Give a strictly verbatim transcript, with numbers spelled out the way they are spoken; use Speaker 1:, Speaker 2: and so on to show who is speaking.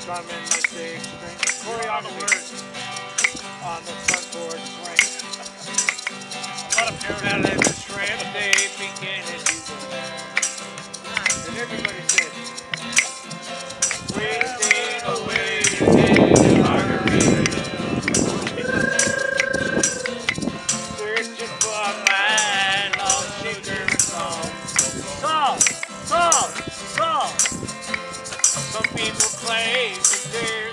Speaker 1: Drumming the six string. Choreography on the front porch swing.
Speaker 2: A lot of parents.
Speaker 1: Now let the shrimp day begin as you go. And everybody said, wasting away in margarita. Searching for my lost sugar song. Song, song, song. Some people claim that they're